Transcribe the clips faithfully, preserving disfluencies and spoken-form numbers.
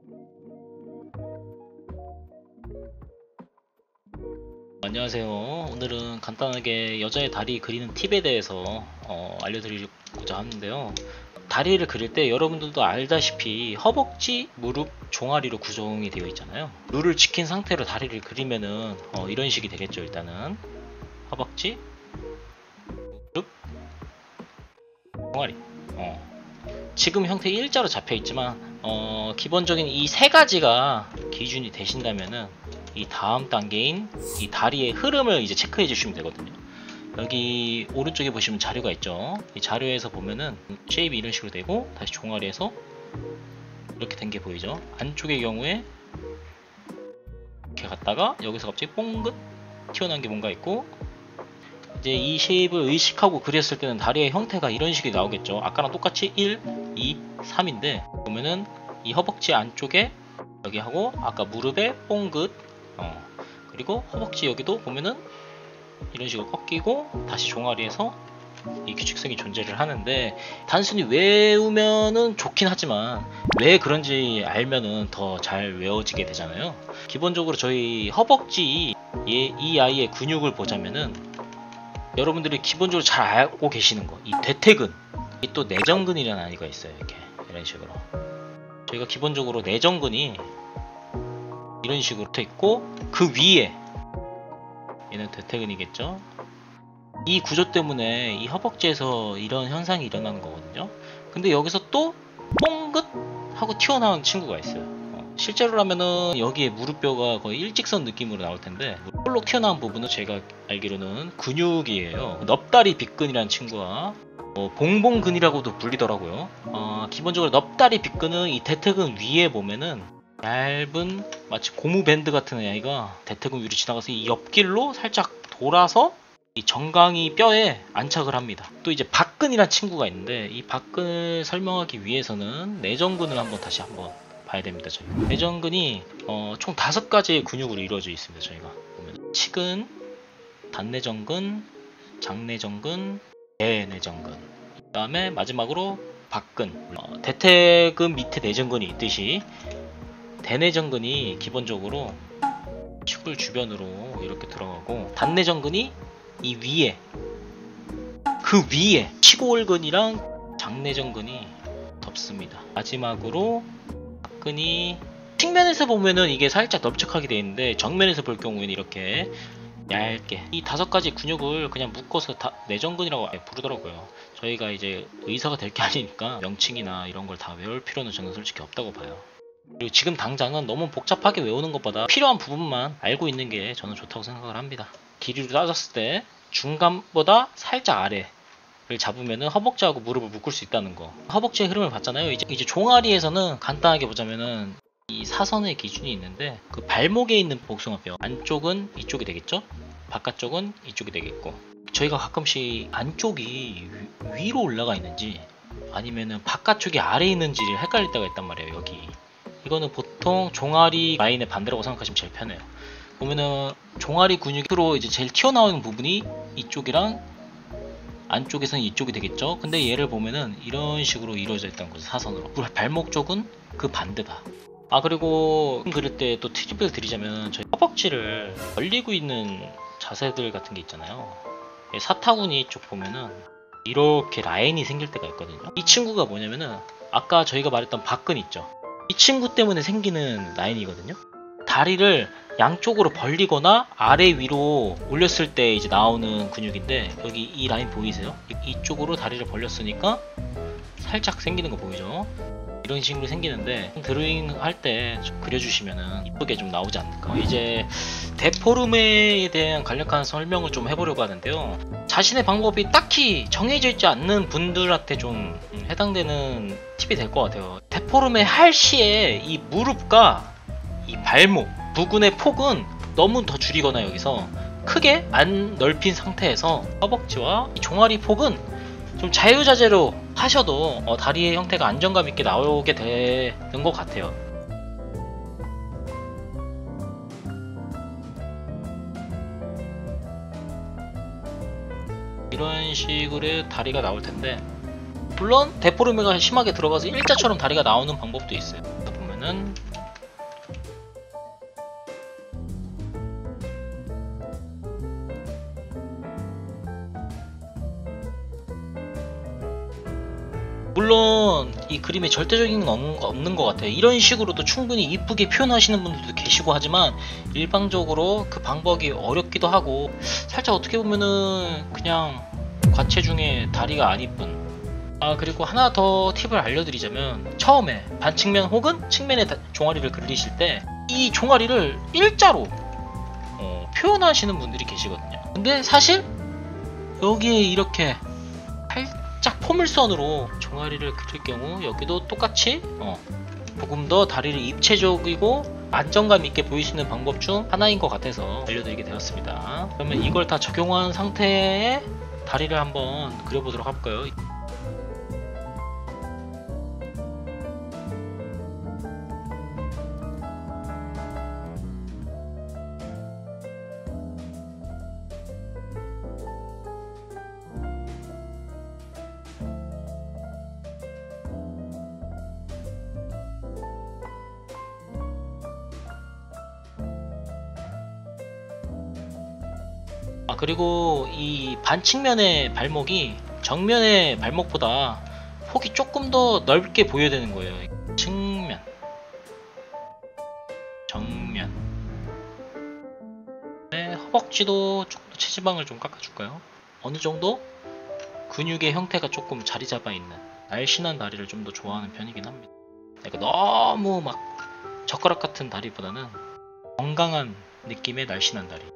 안녕하세요. 오늘은 간단하게 여자의 다리 그리는 팁에 대해서 어, 알려드리고자 하는데요. 다리를 그릴 때 여러분들도 알다시피 허벅지, 무릎, 종아리로 구성이 되어 있잖아요. 룰을 지킨 상태로 다리를 그리면은 어, 이런 식이 되겠죠. 일단은 허벅지, 무릎, 종아리. 어. 지금 형태 일자로 잡혀 있지만 어, 기본적인 이 세 가지가 기준이 되신다면은 이 다음 단계인 이 다리의 흐름을 이제 체크해 주시면 되거든요. 여기 오른쪽에 보시면 자료가 있죠. 이 자료에서 보면은 쉐입이 이런 식으로 되고, 다시 종아리에서 이렇게 된 게 보이죠. 안쪽의 경우에 이렇게 갔다가 여기서 갑자기 뽕긋 튀어나온 게 뭔가 있고, 이제 이 쉐입을 의식하고 그렸을 때는 다리의 형태가 이런 식이 나오겠죠. 아까랑 똑같이 일, 이, 삼인데 보면은 이 허벅지 안쪽에 여기 하고, 아까 무릎에 뽕긋, 어, 그리고 허벅지 여기도 보면은 이런 식으로 꺾이고, 다시 종아리에서 이 규칙성이 존재를 하는데, 단순히 외우면은 좋긴 하지만 왜 그런지 알면은 더 잘 외워지게 되잖아요. 기본적으로 저희 허벅지 이, 이 아이의 근육을 보자면은 여러분들이 기본적으로 잘 알고 계시는 거, 이 대퇴근, 이 또 내전근이라는 아이가 있어요. 이렇게 이런 식으로 저희가 기본적으로 내전근이 이런 식으로 붙어 있고, 그 위에 얘는 대퇴근이겠죠. 이 구조 때문에 이 허벅지에서 이런 현상이 일어나는 거거든요. 근데 여기서 또 뽕긋 하고 튀어나온 친구가 있어요. 어, 실제로라면은 여기에 무릎뼈가 거의 일직선 느낌으로 나올 텐데, 볼록 튀어나온 부분은 제가 알기로는 근육이에요. 넙다리 빗근이라는 친구와 어, 봉봉근이라고도 불리더라고요. 어, 기본적으로 넙다리 빗근은 이 대퇴근 위에 보면은 얇은 마치 고무 밴드 같은 아이가 대퇴근 위로 지나가서 이 옆길로 살짝 돌아서 이 정강이 뼈에 안착을 합니다. 또 이제 박근이라는 친구가 있는데, 이 박근을 설명하기 위해서는 내전근을 한번 다시 한번 봐야 됩니다. 저희가 내전근이 어, 총 다섯 가지의 근육으로 이루어져 있습니다. 저희가 보면 치근, 단내전근, 장내전근, 대내전근, 그 다음에 마지막으로 박근. 어, 대퇴근 밑에 내전근이 있듯이 대내전근이 기본적으로 치골 주변으로 이렇게 들어가고, 단내전근이 이 위에, 그 위에 치골근이랑 장내전근이 덮습니다. 마지막으로 박근이 측면에서 보면은 이게 살짝 넓적하게 되어 있는데, 정면에서 볼 경우에는 이렇게 얇게, 이 다섯 가지 근육을 그냥 묶어서 다 내전근이라고 부르더라고요. 저희가 이제 의사가 될 게 아니니까 명칭이나 이런 걸 다 외울 필요는 저는 솔직히 없다고 봐요. 그리고 지금 당장은 너무 복잡하게 외우는 것보다 필요한 부분만 알고 있는 게 저는 좋다고 생각을 합니다. 길이로 따졌을 때 중간보다 살짝 아래를 잡으면은 허벅지하고 무릎을 묶을 수 있다는 거. 허벅지의 흐름을 봤잖아요. 이제, 이제 종아리에서는 간단하게 보자면은 이 사선의 기준이 있는데, 그 발목에 있는 복숭아뼈 안쪽은 이쪽이 되겠죠? 바깥쪽은 이쪽이 되겠고, 저희가 가끔씩 안쪽이 위로 올라가 있는지 아니면은 바깥쪽이 아래에 있는지를 헷갈릴 때가 있단 말이에요. 여기 이거는 보통 종아리 라인의 반대라고 생각하시면 제일 편해요. 보면은 종아리 근육으로 이제 제일 튀어나오는 부분이 이쪽이랑 안쪽에서는 이쪽이 되겠죠. 근데 얘를 보면은 이런 식으로 이루어져 있다는 거죠. 사선으로. 발목 쪽은 그 반대다. 아, 그리고 그릴 때 또 팁을 드리자면, 저희 허벅지를 벌리고 있는 자세들 같은 게 있잖아요. 사타구니 쪽 보면은 이렇게 라인이 생길 때가 있거든요. 이 친구가 뭐냐면은 아까 저희가 말했던 박근 있죠. 이 친구 때문에 생기는 라인이거든요. 다리를 양쪽으로 벌리거나 아래 위로 올렸을 때 이제 나오는 근육인데, 여기 이 라인 보이세요? 이쪽으로 다리를 벌렸으니까 살짝 생기는 거 보이죠? 이런 식으로 생기는데, 드로잉 할 때 그려주시면은 이쁘게 좀 나오지 않을까. 이제 데포르메에 대한 간략한 설명을 좀 해보려고 하는데요. 자신의 방법이 딱히 정해져 있지 않는 분들한테 좀 해당되는 팁이 될 것 같아요. 데포르메 할 시에 이 무릎과 이 발목 부근의 폭은 너무 더 줄이거나 여기서 크게 안 넓힌 상태에서 허벅지와 이 종아리 폭은 좀 자유자재로 하셔도 어, 다리의 형태가 안정감 있게 나오게 되는 것 같아요. 이런 식으로 다리가 나올 텐데, 물론 데포르메가 심하게 들어가서 일자처럼 다리가 나오는 방법도 있어요. 보면은 물론 이 그림에 절대적인 건 없는, 없는 것 같아요. 이런 식으로도 충분히 이쁘게 표현하시는 분들도 계시고 하지만 일방적으로 그 방법이 어렵기도 하고 살짝 어떻게 보면은 그냥 과체 중에 다리가 안 이쁜. 아 그리고 하나 더 팁을 알려드리자면 처음에 반측면 혹은 측면에 다, 종아리를 그리실 때 이 종아리를 일자로 어, 표현하시는 분들이 계시거든요. 근데 사실 여기에 이렇게 살짝 포물선으로 종아리를 그릴 경우 여기도 똑같이 어, 조금 더 다리를 입체적이고 안정감 있게 보이시는 방법 중 하나인 것 같아서 알려드리게 되었습니다. 그러면 이걸 다 적용한 상태의 다리를 한번 그려보도록 할까요? 아 그리고 이 반측면의 발목이 정면의 발목보다 폭이 조금 더 넓게 보여야 되는 거예요. 측면, 정면. 네, 허벅지도 조금 더 체지방을 좀 깎아줄까요? 어느 정도 근육의 형태가 조금 자리 잡아 있는 날씬한 다리를 좀 더 좋아하는 편이긴 합니다. 그러니까 너무 막 젓가락 같은 다리보다는 건강한 느낌의 날씬한 다리.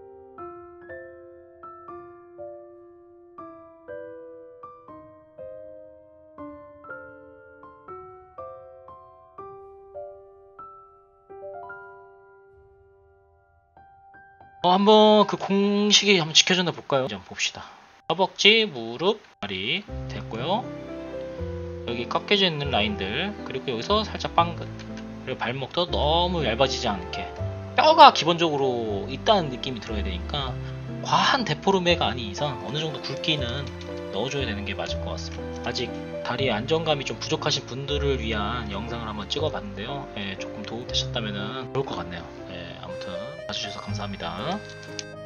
어, 한번 그 공식이 한번 지켜졌나 볼까요? 이제 한번 봅시다. 허벅지, 무릎, 다리 됐고요. 여기 꺾여져 있는 라인들, 그리고 여기서 살짝 빵긋, 그리고 발목도 너무 얇아지지 않게 뼈가 기본적으로 있다는 느낌이 들어야 되니까 과한 데포르메가 아닌 이상 어느 정도 굵기는 넣어줘야 되는 게 맞을 것 같습니다. 아직 다리의 안정감이 좀 부족하신 분들을 위한 영상을 한번 찍어봤는데요. 예, 조금 도움되셨다면 좋을 것 같네요. 예, 아무튼 봐주셔서 감사합니다.